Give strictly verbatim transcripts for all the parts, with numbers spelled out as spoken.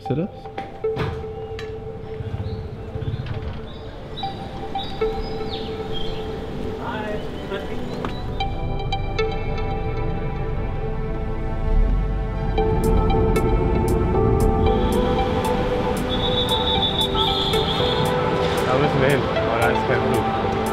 du das? Da müssen wir hin, aber da ist kein Flug.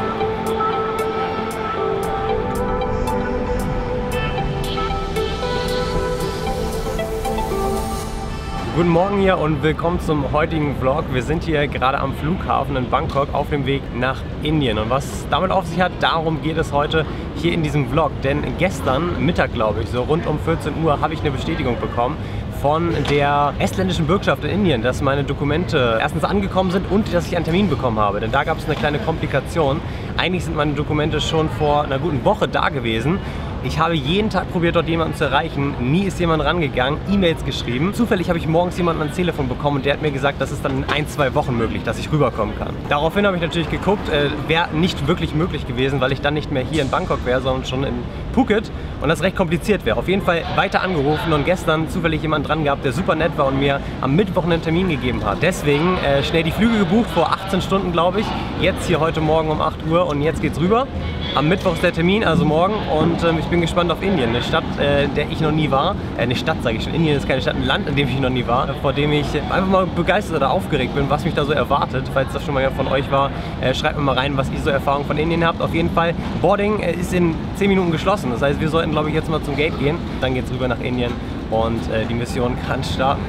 Guten Morgen hier und willkommen zum heutigen Vlog. Wir sind hier gerade am Flughafen in Bangkok auf dem Weg nach Indien. Und was damit auf sich hat, darum geht es heute hier in diesem Vlog. Denn gestern Mittag, glaube ich, so rund um vierzehn Uhr, habe ich eine Bestätigung bekommen von der estländischen Bürgschaft in Indien, dass meine Dokumente erstens angekommen sind und dass ich einen Termin bekommen habe. Denn da gab es eine kleine Komplikation. Eigentlich sind meine Dokumente schon vor einer guten Woche da gewesen. Ich habe jeden Tag probiert, dort jemanden zu erreichen. Nie ist jemand rangegangen, E-Mails geschrieben. Zufällig habe ich morgens jemanden ans Telefon bekommen und der hat mir gesagt, das ist dann in ein, zwei Wochen möglich, dass ich rüberkommen kann. Daraufhin habe ich natürlich geguckt, äh, wäre nicht wirklich möglich gewesen, weil ich dann nicht mehr hier in Bangkok wäre, sondern schon in Phuket und das recht kompliziert wäre. Auf jeden Fall weiter angerufen und gestern zufällig jemand dran gehabt, der super nett war und mir am Mittwoch einen Termin gegeben hat. Deswegen äh, schnell die Flüge gebucht, vor achtzehn Stunden glaube ich. Jetzt hier heute Morgen um acht Uhr und jetzt geht's rüber. Am Mittwoch ist der Termin, also morgen, und ähm, ich bin gespannt auf Indien, eine Stadt, äh, in der ich noch nie war. Äh, eine Stadt sage ich schon, Indien ist keine Stadt, ein Land, in dem ich noch nie war, vor dem ich einfach mal begeistert oder aufgeregt bin, was mich da so erwartet. Falls das schon mal von euch war, äh, schreibt mir mal rein, was ihr so Erfahrungen von Indien habt. Auf jeden Fall, Boarding äh, ist in zehn Minuten geschlossen, das heißt, wir sollten, glaube ich, jetzt mal zum Gate gehen. Dann geht es rüber nach Indien und äh, die Mission kann starten.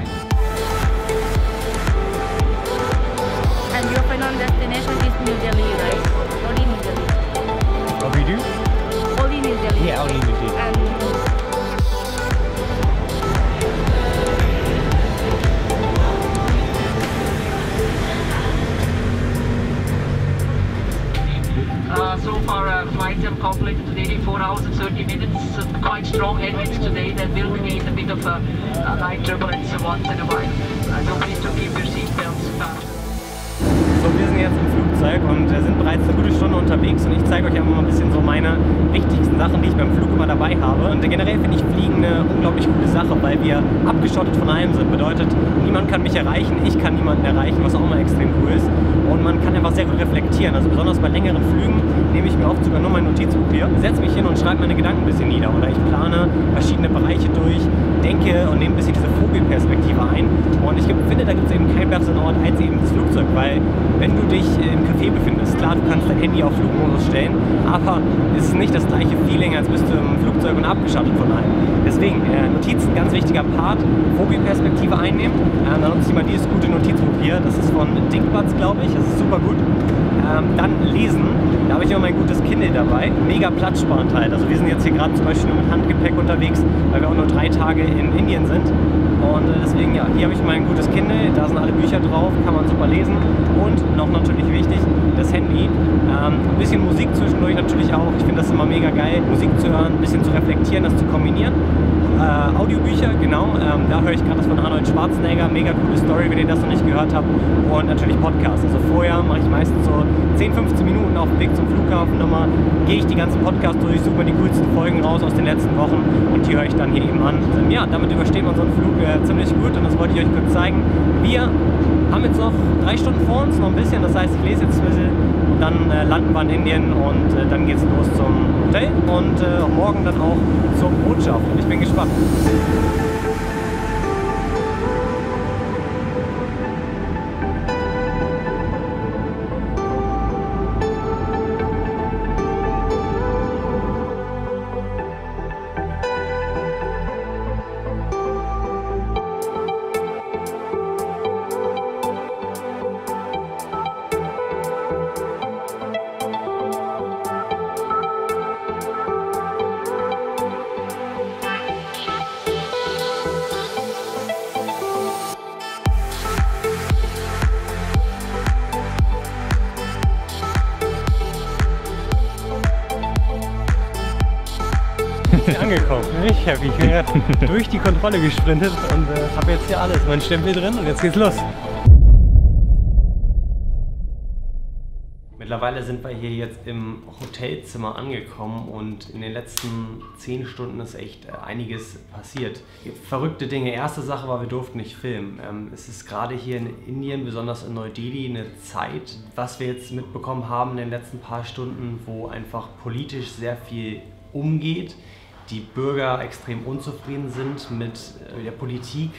And your final destination is New Delhi, right? Only New Delhi. Oh, we do? Only New Delhi. Yeah, only New Delhi. And Uh, so far, uh, flights have completed today, four hours and thirty minutes. Uh, quite strong headwinds today that will create a bit of a, a light turbulence once in a while. Uh, so please to keep your seatbelts fastened. So, wir sind jetzt im Flugzeug und sind bereits eine gute Stunde unterwegs und ich zeige euch einfach mal ein bisschen so meine wichtigsten Sachen, die ich beim Flug immer dabei habe. Und generell finde ich Fliegen eine unglaublich coole Sache, weil wir abgeschottet von allem sind. Bedeutet, niemand kann mich erreichen, ich kann niemanden erreichen, was auch immer extrem cool ist. Und man kann einfach sehr gut reflektieren. Also besonders bei längeren Flügen nehme ich mir oft sogar nur mein Notizbuch hier, setze mich hin und schreibe meine Gedanken ein bisschen nieder. Oder ich plane verschiedene Bereiche durch, denke und nehme ein bisschen diese Vogelperspektive ein. Und ich finde, da gibt es eben keinen besseren Ort als eben das Flugzeug, weil wenn du dich im Café befindest, klar, du kannst dein Handy auf Flugmodus stellen, aber es ist nicht das gleiche Feeling, als bist du im Flugzeug und abgeschottet von allem. Deswegen, äh, Notizen, ganz wichtiger Part, Vogelperspektive einnehmen. Ähm, dann nutze ich mal dieses gute Notizbuch hier, das ist von Dinkbutz, glaube ich, das ist super gut. Ähm, dann lesen, da habe ich immer mein gutes Kindle dabei, mega platzsparend halt. Also wir sind jetzt hier gerade zum Beispiel nur mit Handgepäck unterwegs, weil wir auch nur drei Tage in Indien sind. Und äh, deswegen, ja, hier habe ich mein gutes Kindle, da sind alle Bücher drauf, kann man super lesen. Und noch natürlich wichtig, das Handy. Ähm, ein bisschen Musik zwischendurch natürlich auch. Ich finde das immer mega geil, Musik zu hören, ein bisschen zu reflektieren, das zu kombinieren. Äh, Audiobücher, genau, ähm, da höre ich gerade das von Arnold Schwarzenegger, mega coole Story, wenn ihr das noch nicht gehört habt. Und natürlich Podcasts. Also vorher mache ich meistens so zehn, fünfzehn Minuten auf dem Weg zum Flughafen nochmal, gehe ich die ganzen Podcasts durch, suche mir die coolsten Folgen raus aus den letzten Wochen und die höre ich dann hier eben an. Und ja, damit übersteht man so einen Flug äh, ziemlich gut und das wollte ich euch kurz zeigen. Wir haben jetzt noch drei Stunden vor uns, noch ein bisschen, das heißt, ich lese jetzt ein bisschen und dann äh, landen wir in Indien und äh, dann geht es los zum Hotel und äh, morgen dann auch zur Botschaft und ich bin gespannt. Angekommen. Ich happy. Ich bin gerade durch die Kontrolle gesprintet und äh, habe jetzt hier alles. Mein Stempel drin und jetzt geht's los. Mittlerweile sind wir hier jetzt im Hotelzimmer angekommen und in den letzten zehn Stunden ist echt einiges passiert. Verrückte Dinge. Erste Sache war, wir durften nicht filmen. Es ist gerade hier in Indien, besonders in Neu-Delhi, eine Zeit, was wir jetzt mitbekommen haben in den letzten paar Stunden, wo einfach politisch sehr viel umgeht, die Bürger extrem unzufrieden sind mit der Politik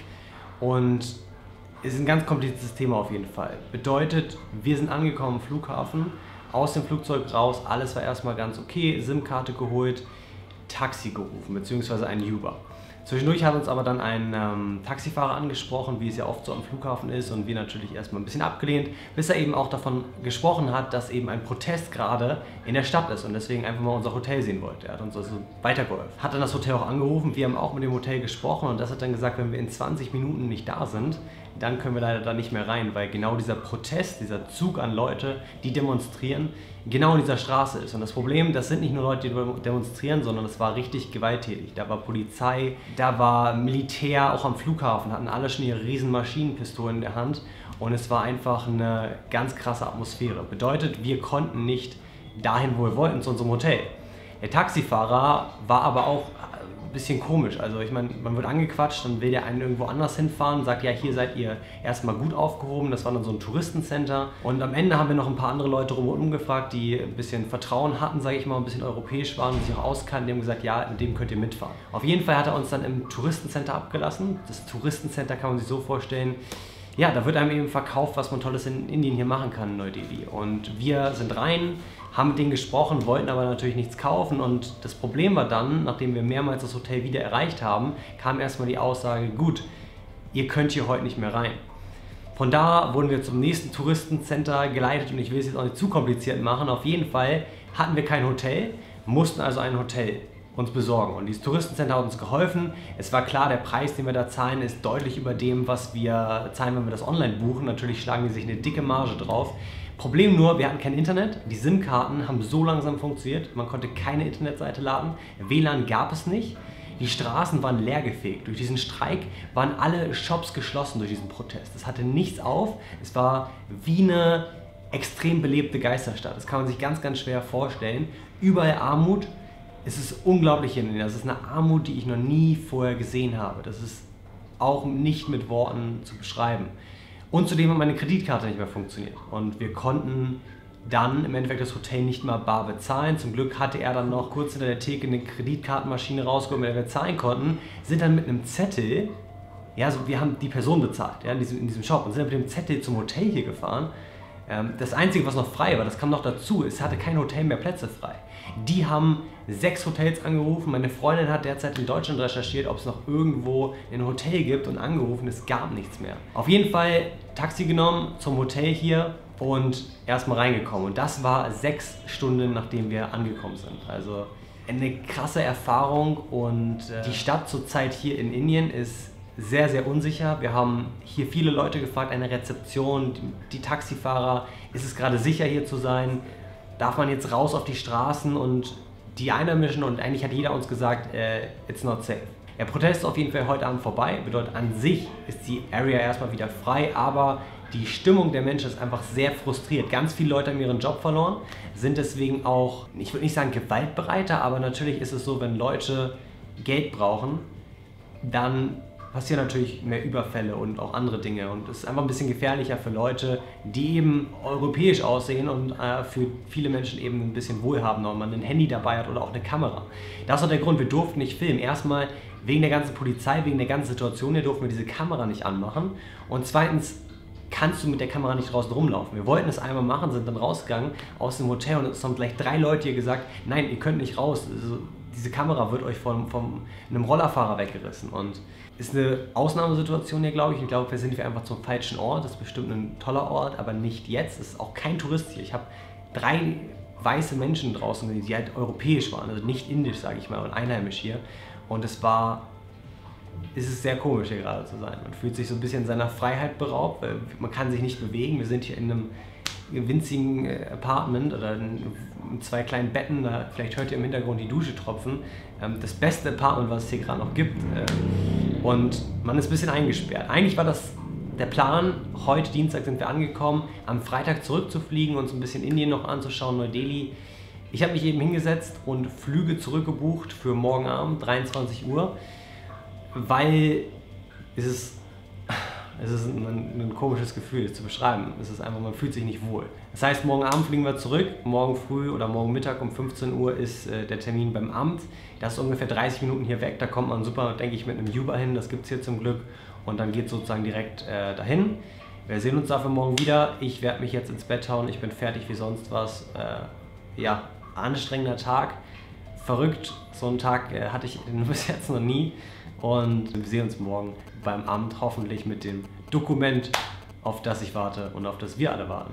und es ist ein ganz kompliziertes Thema auf jeden Fall. Bedeutet, wir sind angekommen am Flughafen, aus dem Flugzeug raus, alles war erstmal ganz okay, SIM-Karte geholt, Taxi gerufen, beziehungsweise ein Uber. Zwischendurch hat uns aber dann ein ähm, Taxifahrer angesprochen, wie es ja oft so am Flughafen ist, und wir natürlich erstmal ein bisschen abgelehnt, bis er eben auch davon gesprochen hat, dass eben ein Protest gerade in der Stadt ist und deswegen einfach mal unser Hotel sehen wollte. Er hat uns also weitergeholfen. Hat dann das Hotel auch angerufen, wir haben auch mit dem Hotel gesprochen und das hat dann gesagt, wenn wir in zwanzig Minuten nicht da sind, dann können wir leider da nicht mehr rein, weil genau dieser Protest, dieser Zug an Leute, die demonstrieren, genau in dieser Straße ist. Und das Problem, das sind nicht nur Leute, die demonstrieren, sondern es war richtig gewalttätig. Da war Polizei, da war Militär, auch am Flughafen hatten alle schon ihre riesen Maschinenpistolen in der Hand und es war einfach eine ganz krasse Atmosphäre. Bedeutet, wir konnten nicht dahin, wo wir wollten, zu unserem Hotel. Der Taxifahrer war aber auch ein bisschen komisch. Also ich meine, man wird angequatscht, dann will der einen irgendwo anders hinfahren, sagt, ja, hier seid ihr erstmal gut aufgehoben. Das war dann so ein Touristencenter. Und am Ende haben wir noch ein paar andere Leute drumherum gefragt, die ein bisschen Vertrauen hatten, sage ich mal, ein bisschen europäisch waren und sich auch auskannten. Die haben gesagt, ja, mit dem könnt ihr mitfahren. Auf jeden Fall hat er uns dann im Touristencenter abgelassen. Das Touristencenter kann man sich so vorstellen, ja, da wird einem eben verkauft, was man Tolles in Indien hier machen kann in Neu-Delhi. Und wir sind rein, haben mit denen gesprochen, wollten aber natürlich nichts kaufen und das Problem war dann, nachdem wir mehrmals das Hotel wieder erreicht haben, kam erstmal die Aussage, gut, ihr könnt hier heute nicht mehr rein. Von da wurden wir zum nächsten Touristencenter geleitet und ich will es jetzt auch nicht zu kompliziert machen. Auf jeden Fall hatten wir kein Hotel, mussten also ein Hotel uns besorgen und dieses Touristencenter hat uns geholfen. Es war klar, der Preis, den wir da zahlen, ist deutlich über dem, was wir zahlen, wenn wir das online buchen. Natürlich schlagen die sich eine dicke Marge drauf. Problem nur, wir hatten kein Internet, die SIM-Karten haben so langsam funktioniert, man konnte keine Internetseite laden, W L A N gab es nicht, die Straßen waren leergefegt. Durch diesen Streik waren alle Shops geschlossen durch diesen Protest. Es hatte nichts auf, es war wie eine extrem belebte Geisterstadt. Das kann man sich ganz, ganz schwer vorstellen. Überall Armut. Es ist unglaublich hier in Indien. Das ist eine Armut, die ich noch nie vorher gesehen habe. Das ist auch nicht mit Worten zu beschreiben. Und zudem hat meine Kreditkarte nicht mehr funktioniert. Und wir konnten dann im Endeffekt das Hotel nicht mal bar bezahlen. Zum Glück hatte er dann noch kurz hinter der Theke eine Kreditkartenmaschine rausgeholt, mit der wir zahlen konnten. Sind dann mit einem Zettel, ja, also wir haben die Person bezahlt, ja, in diesem, in diesem Shop und sind dann mit dem Zettel zum Hotel hier gefahren. Das Einzige, was noch frei war, das kam noch dazu, es hatte kein Hotel mehr Plätze frei. Die haben sechs Hotels angerufen, meine Freundin hat derzeit in Deutschland recherchiert, ob es noch irgendwo ein Hotel gibt und angerufen, es gab nichts mehr. Auf jeden Fall Taxi genommen zum Hotel hier und erstmal reingekommen und das war sechs Stunden, nachdem wir angekommen sind. Also eine krasse Erfahrung und die Stadt zurzeit hier in Indien ist sehr, sehr unsicher. Wir haben hier viele Leute gefragt, eine Rezeption, die, die Taxifahrer, ist es gerade sicher hier zu sein? Darf man jetzt raus auf die Straßen? Und die Einheimischen und eigentlich hat jeder uns gesagt, äh, it's not safe. Der Protest ist auf jeden Fall heute Abend vorbei, bedeutet an sich ist die Area erstmal wieder frei, aber die Stimmung der Menschen ist einfach sehr frustriert. Ganz viele Leute haben ihren Job verloren, sind deswegen auch, ich würde nicht sagen gewaltbereiter, aber natürlich ist es so, wenn Leute Geld brauchen, dann passieren natürlich mehr Überfälle und auch andere Dinge und es ist einfach ein bisschen gefährlicher für Leute, die eben europäisch aussehen und äh, für viele Menschen eben ein bisschen wohlhabender und man ein Handy dabei hat oder auch eine Kamera. Das ist auch der Grund, wir durften nicht filmen. Erstmal wegen der ganzen Polizei, wegen der ganzen Situation hier durften wir diese Kamera nicht anmachen und zweitens kannst du mit der Kamera nicht draußen rumlaufen. Wir wollten es einmal machen, sind dann rausgegangen aus dem Hotel und es haben gleich drei Leute hier gesagt, nein, ihr könnt nicht raus, also, diese Kamera wird euch von, von einem Rollerfahrer weggerissen und ist eine Ausnahmesituation hier, glaube ich. Ich glaube, wir sind hier einfach zum falschen Ort. Das ist bestimmt ein toller Ort, aber nicht jetzt. Es ist auch kein Tourist hier. Ich habe drei weiße Menschen draußen, die halt europäisch waren, also nicht indisch, sage ich mal, und einheimisch hier. Und es war, es ist sehr komisch hier gerade zu sein. Man fühlt sich so ein bisschen seiner Freiheit beraubt, weil man kann sich nicht bewegen. Wir sind hier in einem winzigen Apartment oder in zwei kleinen Betten, da vielleicht hört ihr im Hintergrund die Dusche tropfen. Das beste Apartment, was es hier gerade noch gibt. Und man ist ein bisschen eingesperrt. Eigentlich war das der Plan, heute Dienstag sind wir angekommen, am Freitag zurückzufliegen, uns ein bisschen Indien noch anzuschauen, Neu-Delhi. Ich habe mich eben hingesetzt und Flüge zurückgebucht für morgen Abend, dreiundzwanzig Uhr, weil es ist, es ist ein, ein komisches Gefühl, es zu beschreiben. Es ist einfach, man fühlt sich nicht wohl. Das heißt, morgen Abend fliegen wir zurück, morgen früh oder morgen Mittag um fünfzehn Uhr ist äh, der Termin beim Amt. Das ist ungefähr dreißig Minuten hier weg, da kommt man super, denke ich, mit einem Uber hin, das gibt es hier zum Glück. Und dann geht es sozusagen direkt äh, dahin. Wir sehen uns dafür morgen wieder. Ich werde mich jetzt ins Bett hauen, ich bin fertig wie sonst was. Äh, ja, anstrengender Tag, verrückt, so einen Tag äh, hatte ich bis jetzt noch nie. Und wir sehen uns morgen beim Amt, hoffentlich mit dem Dokument, auf das ich warte und auf das wir alle warten.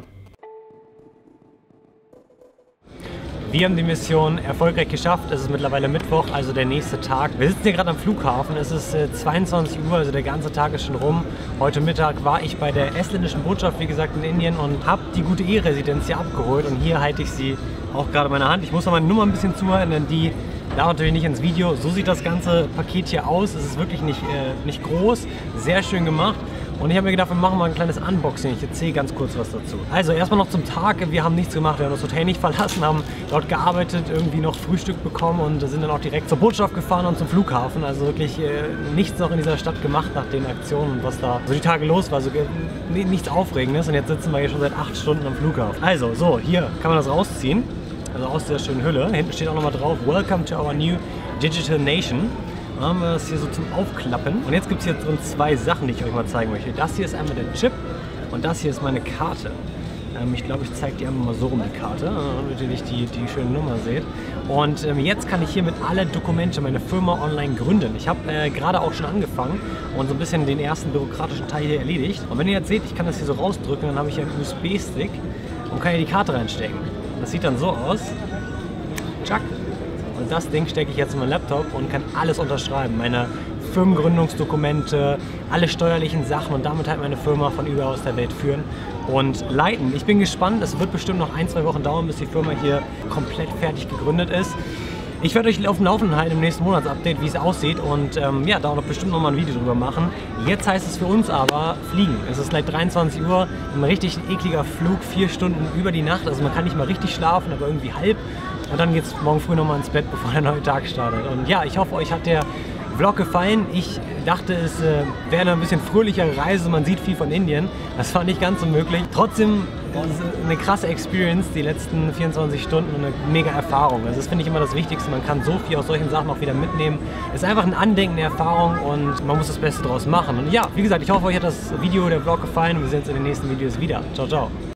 Wir haben die Mission erfolgreich geschafft. Es ist mittlerweile Mittwoch, also der nächste Tag. Wir sitzen hier gerade am Flughafen. Es ist äh, zweiundzwanzig Uhr, also der ganze Tag ist schon rum. Heute Mittag war ich bei der estländischen Botschaft, wie gesagt, in Indien und habe die Gute E-Residenz hier abgeholt. Und hier halte ich sie auch gerade in meiner Hand. Ich muss noch meine Nummer ein bisschen zuhören, denn die darf natürlich nicht ins Video. So sieht das ganze Paket hier aus. Es ist wirklich nicht, äh, nicht groß, sehr schön gemacht. Und ich habe mir gedacht, wir machen mal ein kleines Unboxing. Ich erzähle ganz kurz was dazu. Also erstmal noch zum Tag. Wir haben nichts gemacht. Wir haben das Hotel nicht verlassen, haben dort gearbeitet, irgendwie noch Frühstück bekommen und sind dann auch direkt zur Botschaft gefahren und zum Flughafen. Also wirklich äh, nichts noch in dieser Stadt gemacht nach den Aktionen und was da so die Tage los war. Also äh, nichts Aufregendes. Und jetzt sitzen wir hier schon seit acht Stunden am Flughafen. Also so, hier kann man das rausziehen. Also aus der schönen Hülle. Hinten steht auch nochmal drauf, Welcome to our new digital nation. Dann haben wir das hier so zum Aufklappen. Und jetzt gibt es hier drin zwei Sachen, die ich euch mal zeigen möchte. Das hier ist einmal der Chip und das hier ist meine Karte. Ähm, ich glaube, ich zeige die einfach mal so rum, die Karte, damit ihr nicht die, die schöne Nummer seht. Und ähm, jetzt kann ich hiermit alle Dokumente, meine Firma online gründen. Ich habe äh, gerade auch schon angefangen und so ein bisschen den ersten bürokratischen Teil hier erledigt. Und wenn ihr jetzt seht, ich kann das hier so rausdrücken, dann habe ich hier einen U S B-Stick und kann hier die Karte reinstecken. Das sieht dann so aus. Tschack. Und das Ding stecke ich jetzt in meinen Laptop und kann alles unterschreiben. Meine Firmengründungsdokumente, alle steuerlichen Sachen und damit halt meine Firma von überall aus der Welt führen und leiten. Ich bin gespannt, es wird bestimmt noch ein, zwei Wochen dauern, bis die Firma hier komplett fertig gegründet ist. Ich werde euch auf dem Laufenden halten im nächsten Monatsupdate, wie es aussieht und ähm, ja, da auch noch bestimmt noch mal ein Video drüber machen. Jetzt heißt es für uns aber fliegen. Es ist gleich dreiundzwanzig Uhr, ein richtig ekliger Flug, vier Stunden über die Nacht. Also man kann nicht mal richtig schlafen, aber irgendwie halb. Und dann geht es morgen früh noch mal ins Bett, bevor der neue Tag startet. Und ja, ich hoffe, euch hat der Vlog gefallen. Ich dachte, es äh, wäre eine ein bisschen fröhlichere Reise. Man sieht viel von Indien. Das war nicht ganz so möglich. Trotzdem äh, eine krasse Experience, die letzten vierundzwanzig Stunden und eine mega Erfahrung. Also das finde ich immer das Wichtigste. Man kann so viel aus solchen Sachen auch wieder mitnehmen. Es ist einfach ein Andenken, eine Erfahrung und man muss das Beste draus machen. Und ja, wie gesagt, ich hoffe, euch hat das Video, der Vlog gefallen und wir sehen uns in den nächsten Videos wieder. Ciao, ciao.